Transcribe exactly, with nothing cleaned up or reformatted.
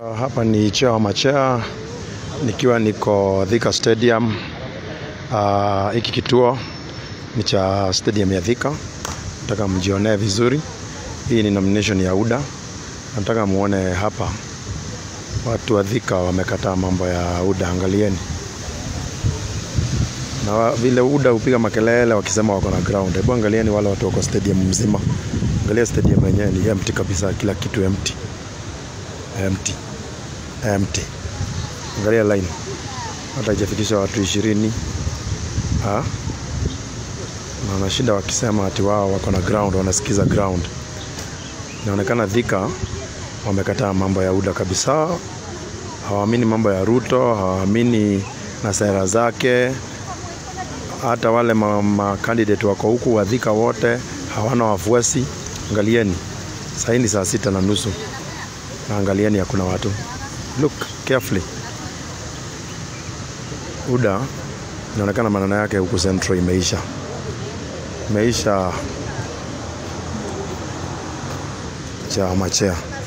Hapa ni Chea Machea nikiwa niko Thika Stadium. Uh, hiki kituo ni cha stadium ya Thika. Nataka mjionee vizuri. Hii ni nomination ya U D A. Nataka muone hapa watu wa Thika wamekataa mambo ya U D A. Angalieni. Na vile U D A upiga makelele wakisema wako na ground. Hebu angalieni wale watu wako stadium mzima. Angalia stadium yenyewe ni empty kabisa, kila kitu empty. Empty. Empty. Angalia line. Hata haijafikisha watu ishirini. Ha? Na wanashinda wakisema ati wao wako na ground, wanasikiza ground. Inaonekana Thika wamekataa mambo ya U D A kabisa. Hawaamini mambo ya Ruto, hawaamini na sera zake. Hata wale ma, ma candidate wako huku wa Thika wote hawana wafuasi. Angalieni. Sasa ni saa sita na nusu. Na angalieni hakuna watu. Look carefully. U D A inaonekana maneno yake huku Central imeisha. Imeisha Chea Machea.